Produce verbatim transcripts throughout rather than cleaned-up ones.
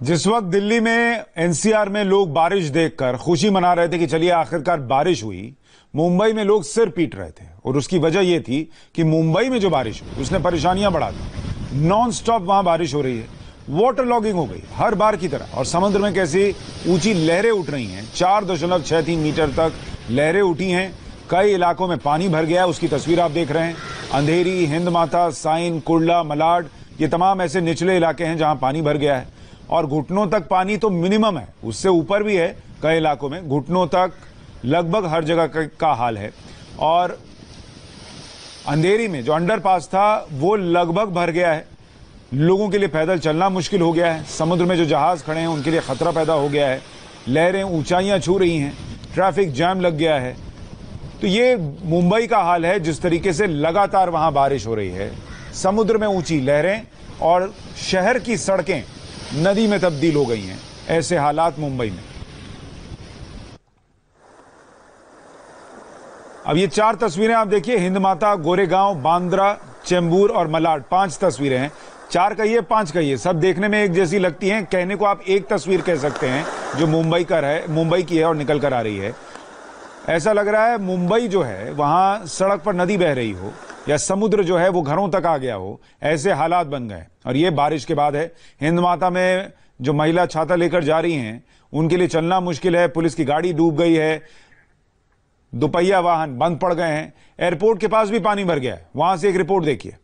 जिस वक्त दिल्ली में एनसीआर में लोग बारिश देखकर खुशी मना रहे थे कि चलिए आखिरकार बारिश हुई, मुंबई में लोग सिर पीट रहे थे। और उसकी वजह यह थी कि मुंबई में जो बारिश हुई उसने परेशानियां बढ़ा दी। नॉन स्टॉप वहां बारिश हो रही है, वाटर लॉगिंग हो गई हर बार की तरह, और समुद्र में कैसी ऊंची लहरें उठ रही हैं। चार दशमलव छह तीन मीटर तक लहरें उठी हैं। कई इलाकों में पानी भर गया है, उसकी तस्वीर आप देख रहे हैं। अंधेरी, हिंद माता, साइन, कुर्ला, मलाड, ये तमाम ऐसे निचले इलाके हैं जहां पानी भर गया है और घुटनों तक पानी तो मिनिमम है, उससे ऊपर भी है कई इलाकों में। घुटनों तक लगभग हर जगह का हाल है। और अंधेरी में जो अंडरपास था वो लगभग भर गया है। लोगों के लिए पैदल चलना मुश्किल हो गया है। समुद्र में जो जहाज खड़े हैं उनके लिए खतरा पैदा हो गया है। लहरें ऊंचाइयां छू रही हैं, ट्रैफिक जैम लग गया है। तो ये मुंबई का हाल है, जिस तरीके से लगातार वहां बारिश हो रही है। समुद्र में ऊंची लहरें और शहर की सड़कें नदी में तब्दील हो गई हैं। ऐसे हालात मुंबई में। अब ये चार तस्वीरें आप देखिए, हिंद माता, गोरेगांव, बांद्रा, चेंबूर और मलाड, पांच तस्वीरें हैं। चार कहिए पांच कहिए, सब देखने में एक जैसी लगती हैं। कहने को आप एक तस्वीर कह सकते हैं जो मुंबई का है, मुंबई की है और निकल कर आ रही है। ऐसा लग रहा है मुंबई जो है वहां सड़क पर नदी बह रही हो या समुद्र जो है वो घरों तक आ गया हो, ऐसे हालात बन गए। और ये बारिश के बाद है। हिंद माता में जो महिला छाता लेकर जा रही हैं उनके लिए चलना मुश्किल है। पुलिस की गाड़ी डूब गई है, दोपहिया वाहन बंद पड़ गए हैं। एयरपोर्ट के पास भी पानी भर गया है, वहां से एक रिपोर्ट देखिए।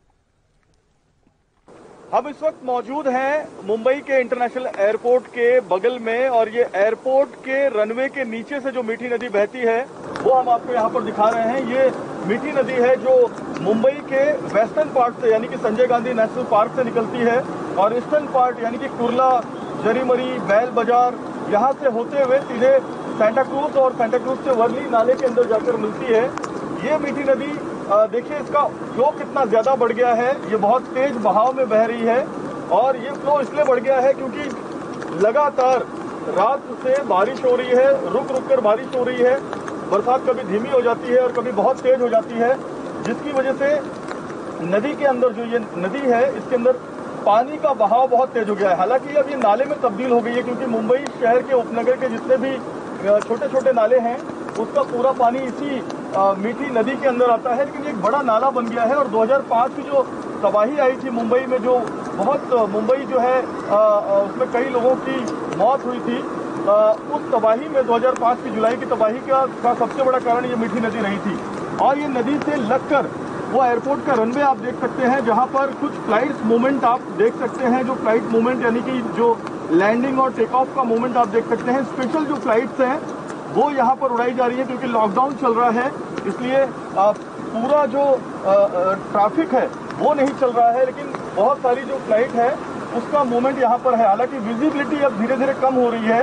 हम इस वक्त मौजूद हैं मुंबई के इंटरनेशनल एयरपोर्ट के बगल में, और ये एयरपोर्ट के रनवे के नीचे से जो मीठी नदी बहती है वो हम आपको यहाँ पर दिखा रहे हैं। ये मीठी नदी है जो मुंबई के वेस्टर्न पार्ट से यानी कि संजय गांधी नेशनल पार्क से निकलती है और ईस्टर्न पार्ट यानी कि कुर्ला, जरीमरी, बैल बाजार, यहाँ से होते हुए सीधे सेंटा क्रूज और सेंटा क्रूज से वर्ली नाले के अंदर जाकर मिलती है। ये मीठी नदी देखिए, इसका फ्लो कितना ज्यादा बढ़ गया है। ये बहुत तेज बहाव में बह रही है और ये फ्लो इसलिए बढ़ गया है क्योंकि लगातार रात से बारिश हो रही है, रुक रुक कर बारिश हो रही है। बरसात कभी धीमी हो जाती है और कभी बहुत तेज हो जाती है, जिसकी वजह से नदी के अंदर जो ये नदी है इसके अंदर पानी का बहाव बहुत तेज हो गया है। हालांकि अब ये नाले में तब्दील हो गई है क्योंकि मुंबई शहर के उपनगर के जितने भी छोटे छोटे नाले हैं उसका पूरा पानी इसी आ, मीठी नदी के अंदर आता है। लेकिन एक बड़ा नाला बन गया है और दो हज़ार पाँच की जो तबाही आई थी मुंबई में, जो बहुत मुंबई जो है आ, आ, उसमें कई लोगों की मौत हुई थी, आ, उस तबाही में दो हज़ार पाँच की जुलाई की तबाही का, का सबसे बड़ा कारण ये मीठी नदी रही थी। और ये नदी से लगकर वो एयरपोर्ट का रनवे आप देख सकते हैं, जहाँ पर कुछ फ्लाइट्स मूवमेंट आप देख सकते हैं। जो फ्लाइट मूवमेंट यानी कि जो लैंडिंग और टेक ऑफ का मूवमेंट आप देख सकते हैं। स्पेशल जो फ्लाइट्स हैं वो यहाँ पर उड़ाई जा रही है क्योंकि लॉकडाउन चल रहा है, इसलिए पूरा जो ट्रैफिक है वो नहीं चल रहा है, लेकिन बहुत सारी जो फ्लाइट है उसका मूवमेंट यहाँ पर है। हालांकि विजिबिलिटी अब धीरे धीरे कम हो रही है।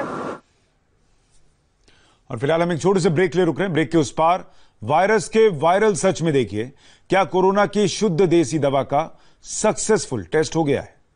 और फिलहाल हम एक छोटे से ब्रेक ले रुक रहे हैं। ब्रेक के उस पार वायरस के वायरल सच में देखिए, क्या कोरोना की शुद्ध देसी दवा का सक्सेसफुल टेस्ट हो गया है।